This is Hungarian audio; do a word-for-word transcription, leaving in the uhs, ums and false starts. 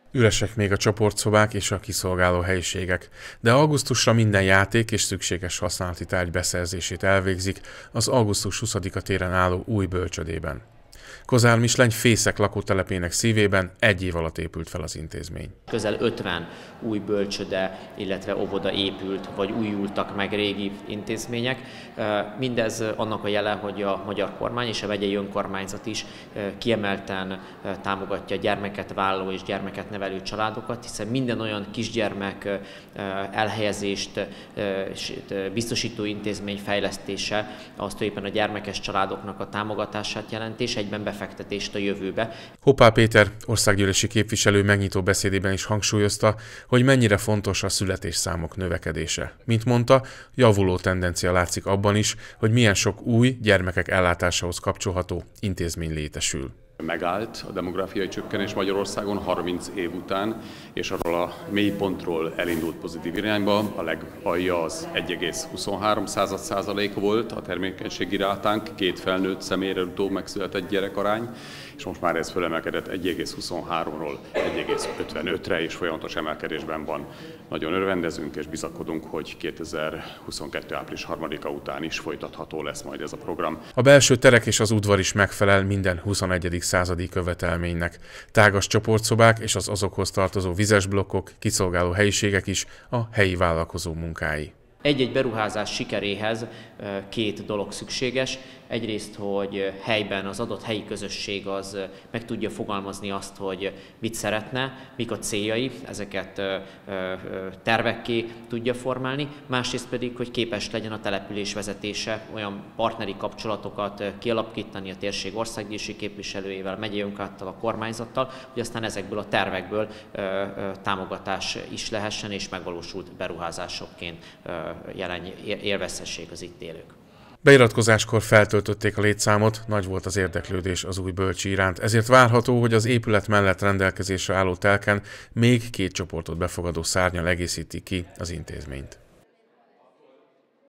Üresek még a csoportszobák és a kiszolgáló helyiségek, de augusztusra minden játék és szükséges használati tárgy beszerzését elvégzik az augusztus huszadika téren álló új bölcsödében. Kozármisleny Fészek lakótelepének szívében egy év alatt épült fel az intézmény. Közel ötven új bölcsöde, illetve óvoda épült, vagy újultak meg régi intézmények. Mindez annak a jele, hogy a magyar kormány és a megyei önkormányzat is kiemelten támogatja a gyermeket vállaló és gyermeket nevelő családokat, hiszen minden olyan kisgyermek elhelyezést biztosító intézmény fejlesztése az tulajdonképpen a gyermekes családoknak a támogatását jelenti, és egyben befektetést a jövőbe. Hoppá Péter országgyűlési képviselő megnyitó beszédében is hangsúlyozta, hogy mennyire fontos a születésszámok növekedése. Mint mondta, javuló tendencia látszik abban is, hogy milyen sok új gyermekek ellátásához kapcsolható intézmény létesül. Megállt a demográfiai csökkenés Magyarországon harminc év után, és arról a mélypontról elindult pozitív irányba. A legalja az egy egész huszonhárom százalék volt a termékenységi rátánk, két felnőtt személyre utóbb megszületett gyerekarány, és most már ez fölemelkedett egy egész huszonháromról egy egész ötvenötre, és folyamatos emelkedésben van. Nagyon örvendezünk és bizakodunk, hogy kétezer-huszonkettő április harmadika után is folytatható lesz majd ez a program. A belső terek és az udvar is megfelel minden huszonegyedik századi követelménynek. Tágas csoportszobák és az azokhoz tartozó vizes blokkok, kiszolgáló helyiségek is a helyi vállalkozó munkái. Egy-egy beruházás sikeréhez két dolog szükséges. Egyrészt, hogy helyben az adott helyi közösség az meg tudja fogalmazni azt, hogy mit szeretne, mik a céljai, ezeket tervekké tudja formálni. Másrészt pedig, hogy képes legyen a település vezetése olyan partneri kapcsolatokat kialakítani a térség országgyűlési képviselőjével, megyei önkormányzattal, a kormányzattal, hogy aztán ezekből a tervekből támogatás is lehessen, és megvalósult beruházásokként jelen élvezhessék az itt élők. Beiratkozáskor feltöltötték a létszámot, nagy volt az érdeklődés az új bölcsi iránt, ezért várható, hogy az épület mellett rendelkezésre álló telken még két csoportot befogadó szárnnyal egészíti ki az intézményt.